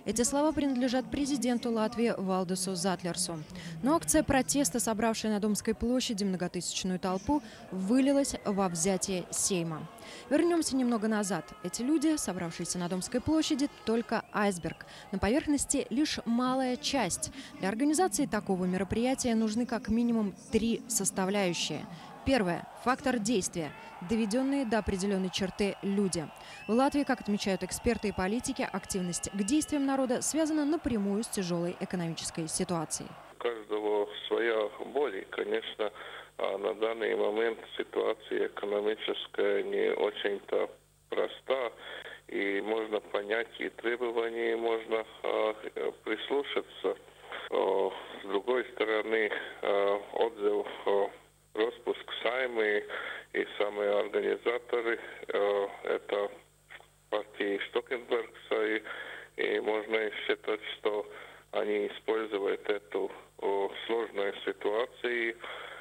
Эти слова принадлежат президенту Латвии Валдису Затлерсу. Но акция протеста, собравшая на Домской площади многотысячную толпу, вылилась во взятие Сейма. Вернемся немного назад. Эти люди, собравшиеся на Домской площади, только айсберг. На поверхности лишь малая часть. Для организации такого мероприятия нужны как минимум 3 составляющие. Первое – фактор действия. Доведенные до определенной черты люди. В Латвии, как отмечают эксперты и политики, активность к действиям народа связана напрямую с тяжелой экономической ситуацией. У каждого своя боль. Конечно, на данный момент ситуация экономическая не очень-то проста. И можно понять и требования, можно прислушаться. С другой стороны, отзыв распуск Сайма и самые организаторы это партии Штокенбергса, и можно считать, что они используют эту сложную ситуацию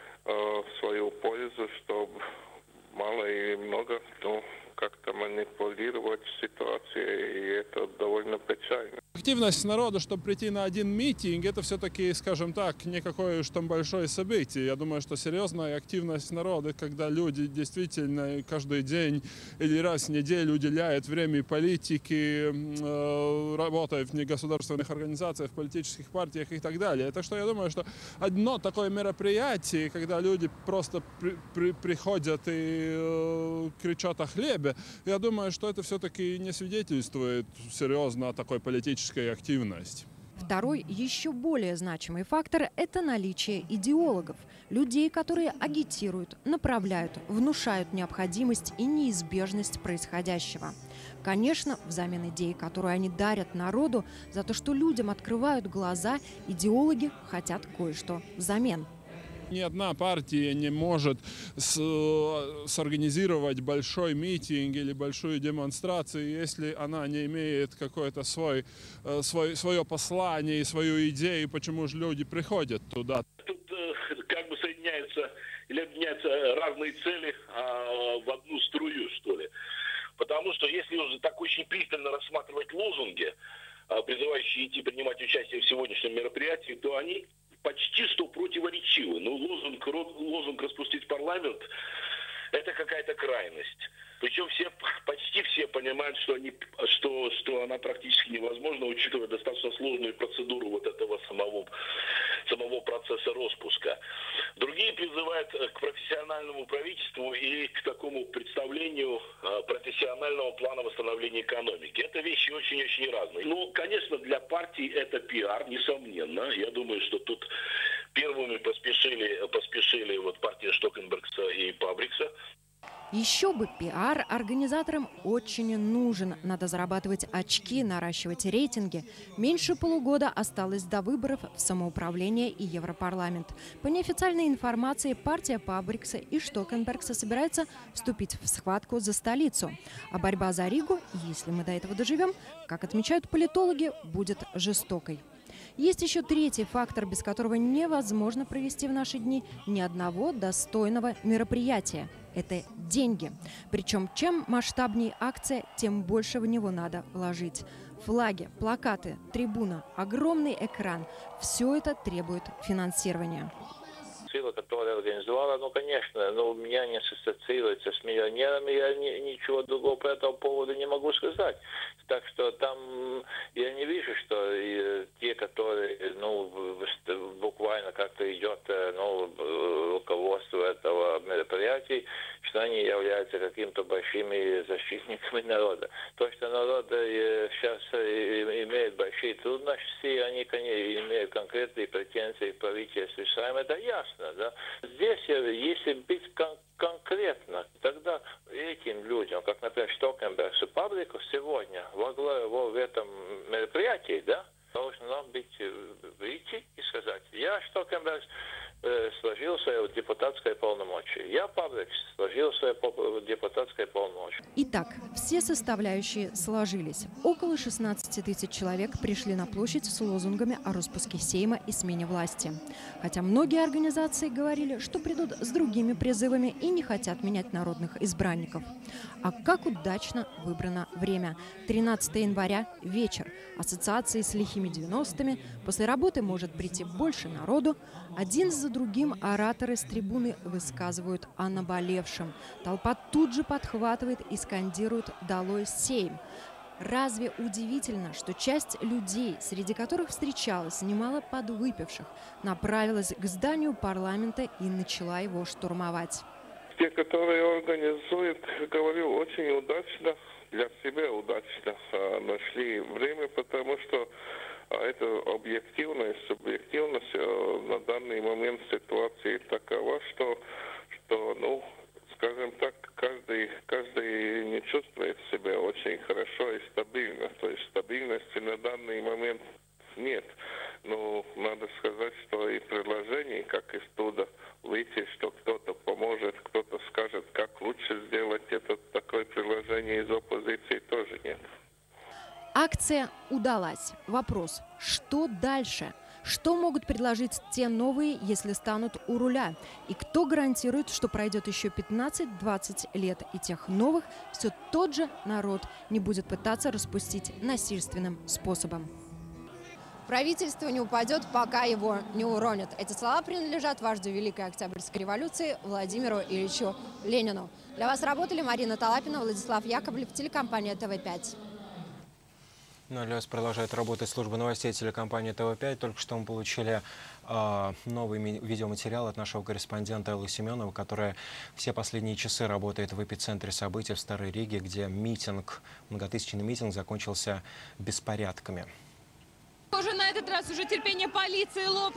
в свою пользу, чтобы мало или много как-то манипулировать ситуацией, и это довольно печально. Активность народа, чтобы прийти на один митинг, это все-таки, скажем так, не какое уж там большое событие. Я думаю, что серьезная активность народа, когда люди действительно каждый день или раз в неделю уделяют время политике, работают в негосударственных организациях, в политических партиях и так далее. Так что я думаю, что одно такое мероприятие, когда люди просто приходят и кричат о хлебе, я думаю, что это все-таки не свидетельствует серьезно о такой политической активности. Второй, еще более значимый фактор – это наличие идеологов. Людей, которые агитируют, направляют, внушают необходимость и неизбежность происходящего. Конечно, взамен идеи, которую они дарят народу, за то, что людям открывают глаза, идеологи хотят кое-что взамен. Ни одна партия не может сорганизировать большой митинг или большую демонстрацию, если она не имеет какое-то свое послание и свою идею, почему же люди приходят туда. Тут как бы соединяются или объединяются разные цели в одну струю, что ли. Потому что если уже так очень пристально рассматривать лозунги, призывающие идти принимать участие в сегодняшнем мероприятии, то они почти что противоречивы. Но лозунг «распустить парламент» – это какая-то крайность. Причем почти все понимают, что она практически невозможна, учитывая достаточно сложную процедуру вот этого самого процесса распуска. Другие призывают к профессиональному правительству и к такому представлению профессионального плана восстановления экономики. Это вещи очень-очень разные. Ну, конечно, для партий это пиар, несомненно. Я думаю, что тут первыми поспешили вот партия Штокенбергса и Пабрикса. Еще бы пиар организаторам очень нужен. Надо зарабатывать очки, наращивать рейтинги. Меньше полугода осталось до выборов в самоуправление и Европарламент. По неофициальной информации, партия Пабрикса и Штокенбергса собирается вступить в схватку за столицу. А борьба за Ригу, если мы до этого доживем, как отмечают политологи, будет жестокой. Есть еще третий фактор, без которого невозможно провести в наши дни ни одного достойного мероприятия. Это деньги. Причем чем масштабнее акция, тем больше в него надо вложить. Флаги, плакаты, трибуна, огромный экран – все это требует финансирования. Сила, которая организовала, конечно, но у меня не ассоциируется с миллионерами, я ничего другого по этому поводу не могу сказать. Так что там я не вижу, что те, которые, буквально как-то идет, руководство этого мероприятия, что они являются какими-то большими защитниками народа. То, что народ сейчас имеет большие трудности, они имеют конкретные претензии к правительству Сайма, это ясно, да. Здесь, если быть конкретно, тогда этим людям, как, например, Штокенбергс и Пабрику, сегодня в этом мероприятии, да, должно выйти и сказать: я, Штокенбергс, сложил свое депутатское полномочие. Я, Пабрикс, сложил свое депутатское полномочие. Итак, все составляющие сложились. Около 16 тысяч человек пришли на площадь с лозунгами о распуске Сейма и смене власти. Хотя многие организации говорили, что придут с другими призывами и не хотят менять народных избранников. А как удачно выбрано время. 13 января – вечер. Ассоциации с лихими 90-ми. После работы может прийти больше народу. Один за другим ораторы с трибуны высказывают о наболевшем. Толпа тут же подхватывает и скандирует «Долой Сейм!». Разве удивительно, что часть людей, среди которых встречалось немало подвыпивших, направилась к зданию парламента и начала его штурмовать? Те, которые организуют, говорю, очень удачно, для себя удачно нашли время, потому что это объективность, субъективность на данный момент ситуации такова, что ну, скажем так, каждый не чувствует себя очень хорошо и стабильно. То есть стабильности на данный момент нет. Но надо сказать, что и предложений, как из туда выйти, что кто-то поможет, кто-то скажет, как лучше сделать это, такое предложение из оппозиции тоже нет. Акция удалась. Вопрос, что дальше? Что могут предложить те новые, если станут у руля? И кто гарантирует, что пройдет еще 15-20 лет, и тех новых все тот же народ не будет пытаться распустить насильственным способом? Правительство не упадет, пока его не уронят. Эти слова принадлежат вождю Великой Октябрьской революции Владимиру Ильичу Ленину. Для вас работали Марина Талапина, Владислав Яковлев, телекомпания ТВ5. Ну, для вас продолжает работать служба новостей телекомпании ТВ5. Только что мы получили новый видеоматериал от нашего корреспондента Эллы Семеновой, которая все последние часы работает в эпицентре событий в Старой Риге, где многотысячный митинг закончился беспорядками. Уже на этот раз терпение полиции лопнуло.